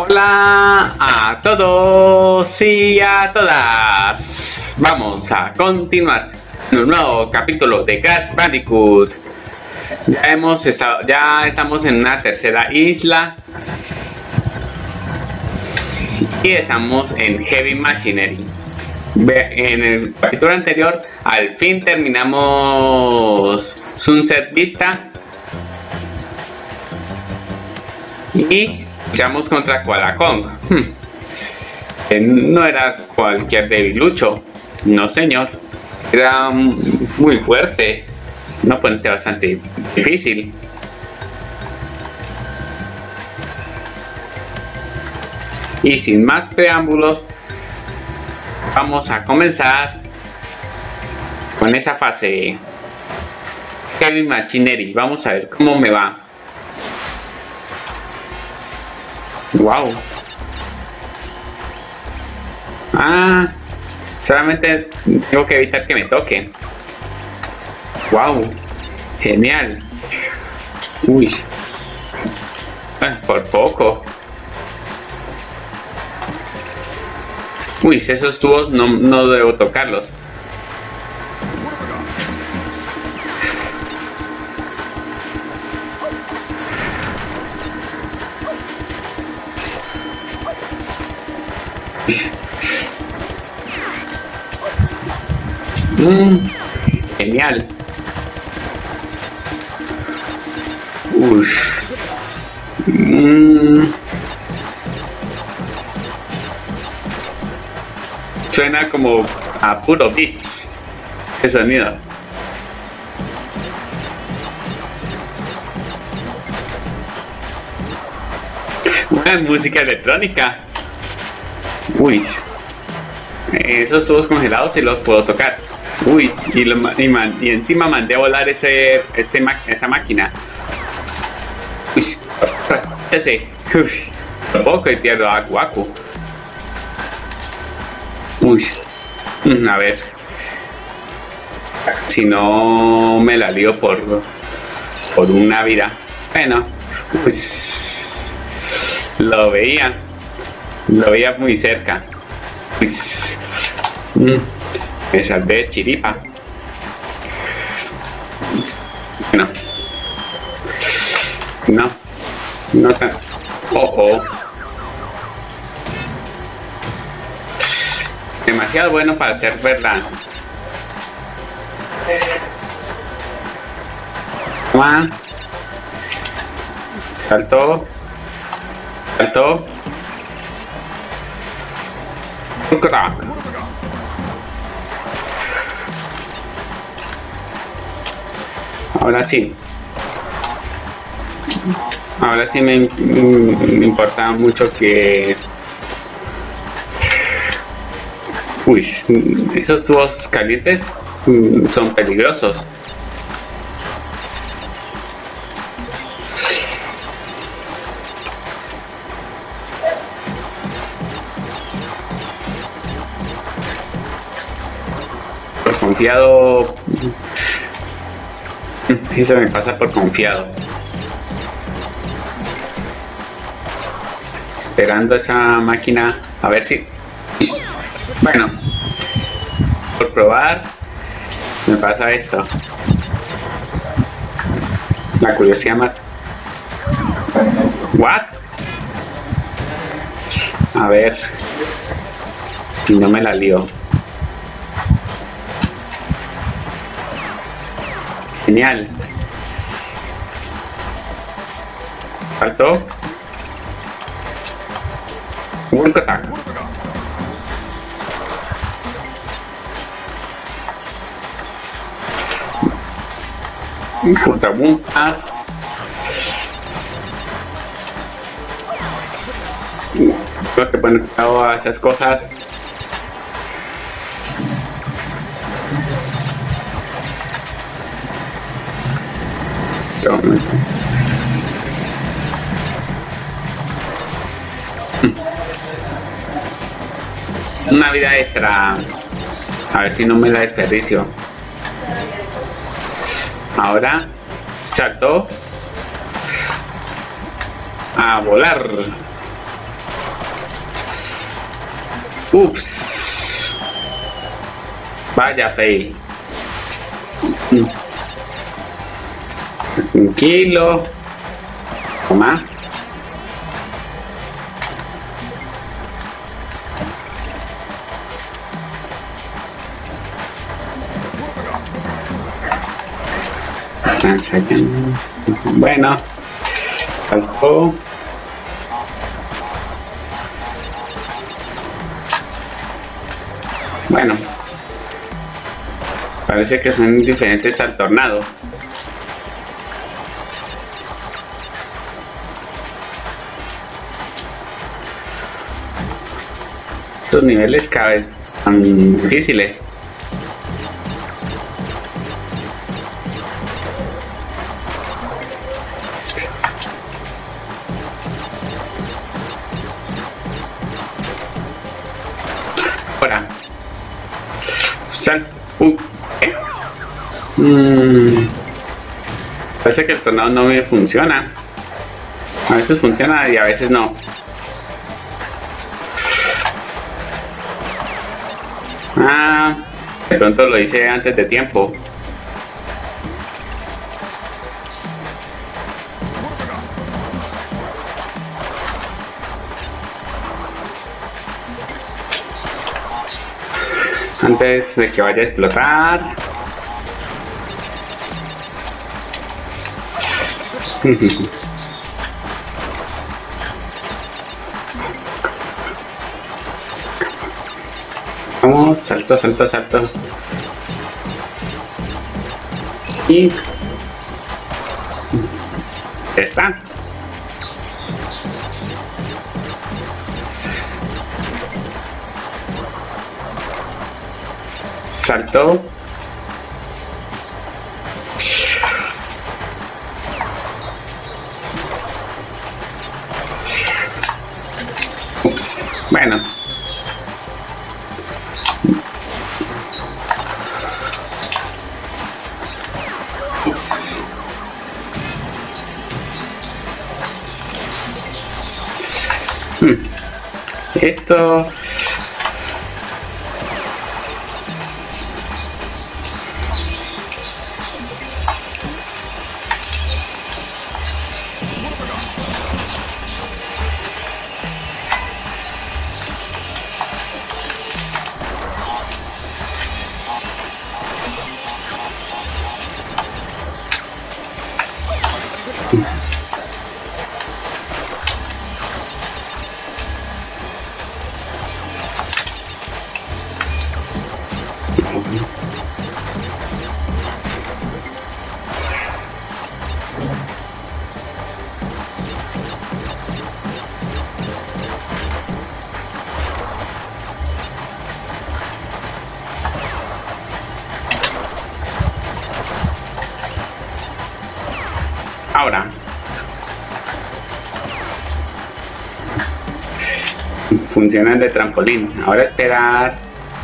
Hola a todos y a todas. Vamos a continuar en un nuevo capítulo de Crash Bandicoot. Ya estamos en una tercera isla y estamos en Heavy Machinery. En el capítulo anterior al fin terminamos Sunset Vista y luchamos contra Koala Kong. No era cualquier debilucho, no señor, era muy fuerte, un oponente bastante difícil. Y sin más preámbulos, vamos a comenzar con esa fase Heavy Machinery. Vamos a ver cómo me va. Wow. Solamente tengo que evitar que me toque. Wow. Genial. Uy. Por poco. Uy, esos tubos no debo tocarlos. Genial. Ush. Suena como a puro beats ese sonido. Una música electrónica. Uy. Esos tubos congelados sí los puedo tocar. Uy, y encima mandé a volar esa máquina. Uy, por poco y pierdo a Waku. Uy, a ver. Si no me la lío por una vida. Bueno, pues lo veía muy cerca. Pues, me salvé de chiripa. No tan. Demasiado bueno para ser verdad. Toma. Saltó. Ahora sí me importa mucho que... Uy, esos tubos calientes son peligrosos. Por confiado... Eso me pasa por confiado. Esperando esa máquina a ver si... Bueno, por probar me pasa esto. La curiosidad mata. ¿What? A ver si no me la lío. Genial. Faltó. Work attack. Puta bombas. Tengo que poner cuidado a esas cosas. Una vida extra. A ver si no me la desperdicio. Ahora saltó a volar. Ups. Vaya fail. Tranquilo. Toma. Bueno. Saltó. Bueno. Parece que son diferentes al tornado. Estos niveles cada vez son difíciles. Ahora. Sal. Parece que el tornado no me funciona. A veces funciona y a veces no. De pronto lo hice antes de tiempo. Antes de que vaya a explotar. Vamos, salto, salto, salto. Y ya está. Salto. Ups. Bueno. Ups. Esto. Ahora. Funcionan de trampolín. Ahora esperar.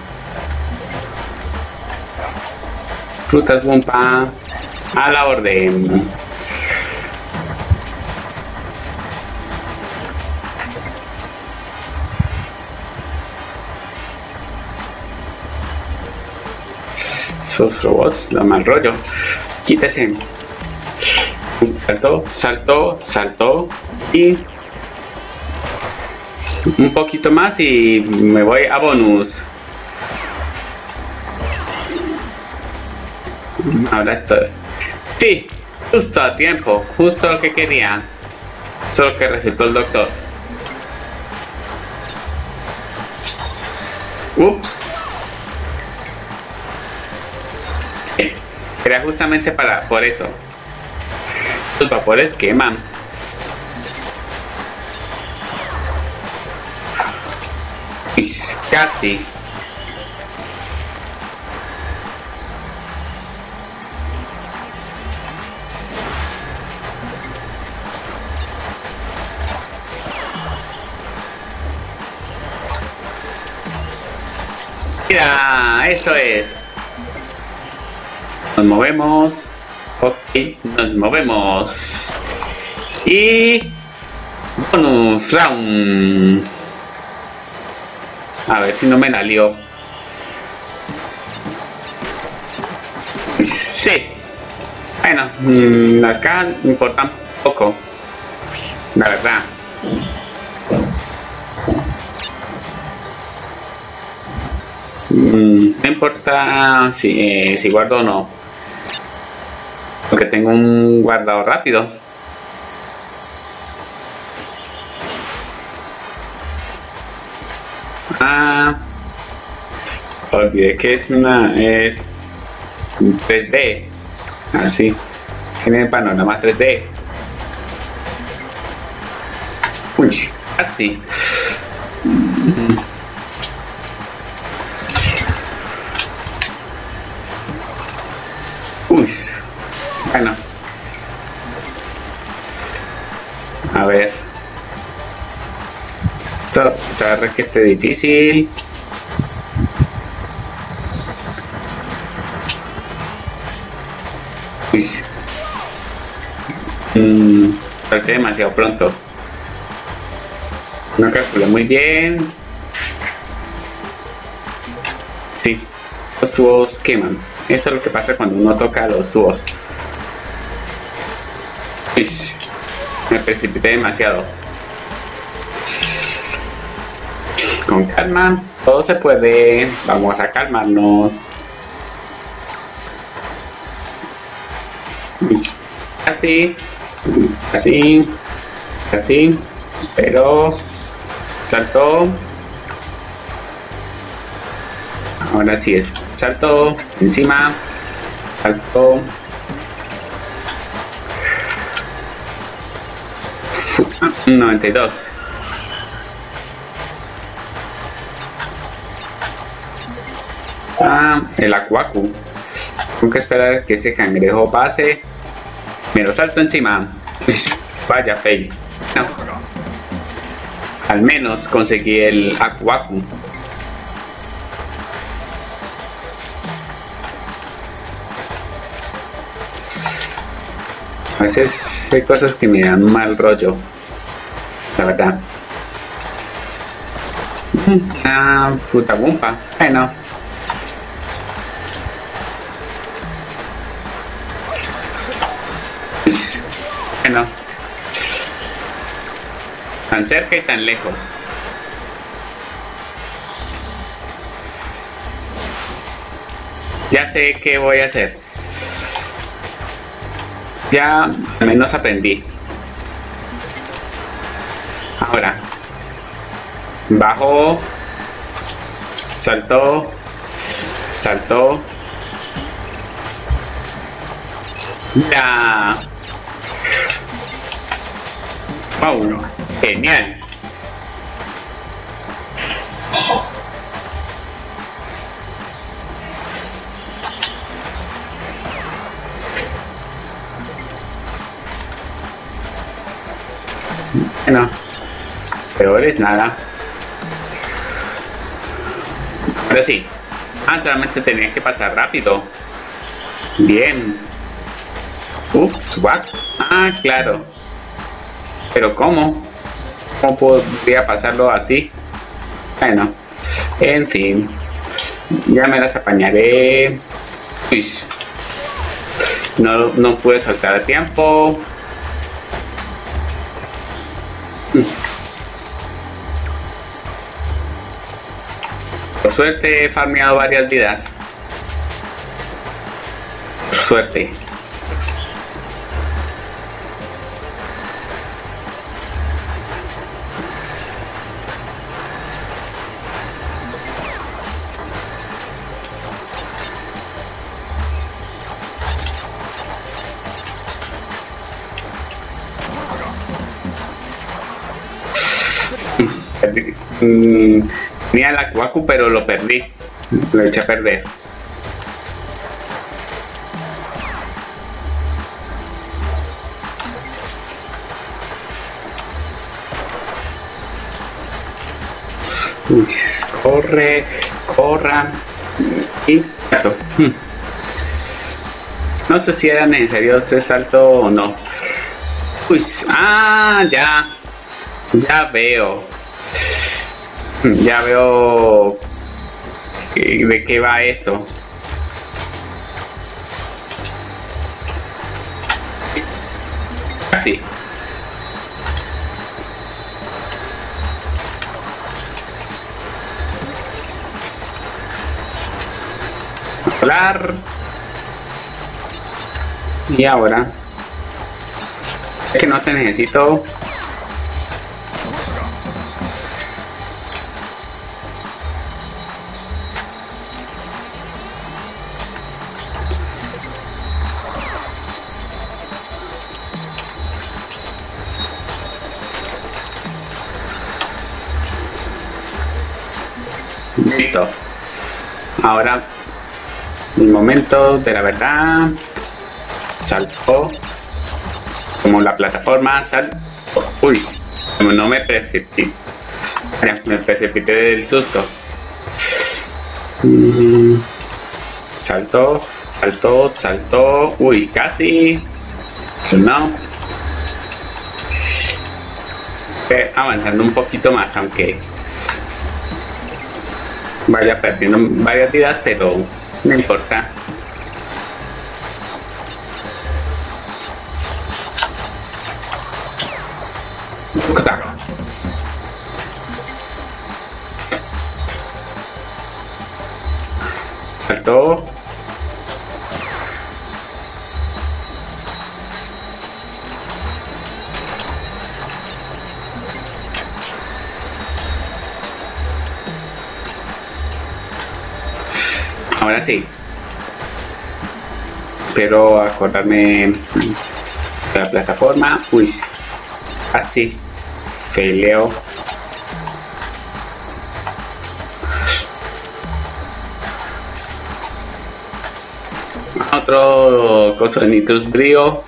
Frutas Wumpa a la orden. Esos robots, lo mal rollo. Quítese. Saltó, saltó, saltó y un poquito más y me voy a bonus. Ahora estoy. Sí, justo a tiempo, justo lo que quería. Solo que recetó el doctor. Ups. Era justamente por eso. Los vapores queman. Casi. Mira, eso es. Nos movemos. Ok, nos movemos. Y bonus round. A ver si no me la lío. Sí. Bueno, las cajas me importan poco, la verdad. No importa si guardo o no, porque tengo un guardado rápido. Olvidé que es 3D, así, tiene el panorama 3D. Uy, así. Uy, bueno, a ver, esto está requete difícil. Uy, salté demasiado pronto, no calculé muy bien. Sí, los tubos queman. Eso es lo que pasa cuando uno toca los tubos. Uy, me precipité demasiado. Con calma, todo se puede. Vamos a calmarnos. Uy, así, así, así. Pero saltó. Ahora sí es salto encima, salto, 92. El acuacu. Tengo que esperar que ese cangrejo pase. Me lo salto encima. Vaya fail. No. Al menos conseguí el acuacu. A veces hay cosas que me dan mal rollo, la verdad. Fruta bumpa. Bueno. Bueno. Tan cerca y tan lejos. Ya sé qué voy a hacer. Ya al menos aprendí. Ahora bajo, saltó, saltó. La wow, genial. Bueno, peor es nada. Ahora sí. Solamente tenía que pasar rápido. Bien. What? Claro. Pero ¿cómo? ¿Cómo podría pasarlo así? Bueno, en fin. Ya me las apañaré. Uy. No pude saltar a tiempo. Por suerte he farmeado varias vidas. Por suerte. Tenía el acuacu, pero lo perdí. Lo eché a perder. Uy, corre, corra. Y salto. No sé si era necesario este salto o no. Uy, ya. Ya veo. Ya veo de qué va eso. Así. Volar. Y ahora es que no te necesito. Listo. Ahora el momento de la verdad. Saltó como la plataforma. Uy, como no me precipité. Me precipité del susto. Saltó, saltó, saltó. Uy, casi. No. Avanzando un poquito más, aunque vaya perdiendo varias vidas, pero no importa. Saltó. Ahora sí. Espero acordarme de la plataforma. Uy, así. Feleo. Otro coso de Nitrous Brio.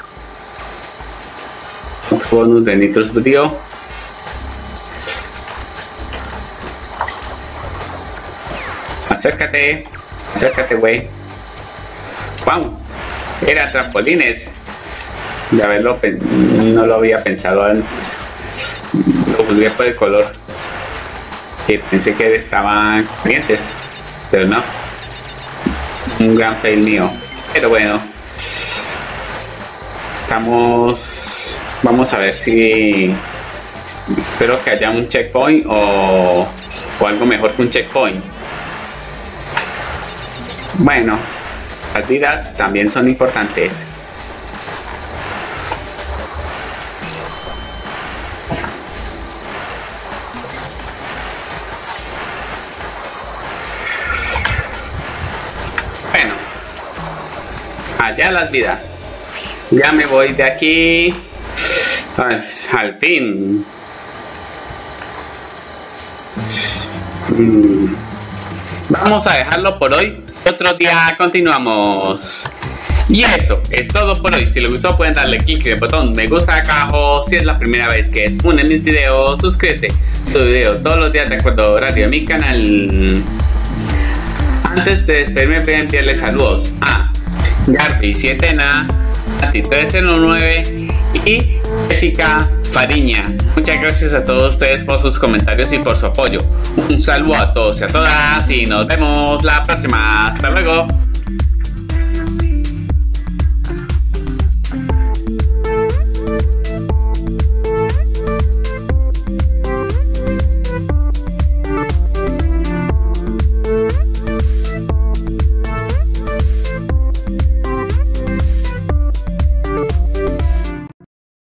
Un bonus de Nitrous Brio. Acércate. Acércate, güey. ¡Wow! Era trampolines. Ya verlo, no lo había pensado antes. Lo juzgué por el color. Que pensé que estaban calientes. Pero no. Un gran fail mío. Pero bueno. Vamos a ver si... Espero que haya un checkpoint o algo mejor que un checkpoint. Bueno, las vidas también son importantes. Bueno, allá las vidas. Ya me voy de aquí. Al fin. Vamos a dejarlo por hoy. Otro día continuamos. Y eso es todo por hoy. Si les gustó pueden darle clic en el botón me gusta acá abajo. Si es la primera vez que es uno de mis videos, suscríbete. Subo video todos los días de acuerdo a horario de mi canal. Antes de despedirme voy a enviarles saludos a Garby7na, Ati309 y Jessica Fariña. Muchas gracias a todos ustedes por sus comentarios y por su apoyo. Un saludo a todos y a todas y nos vemos la próxima. Hasta luego.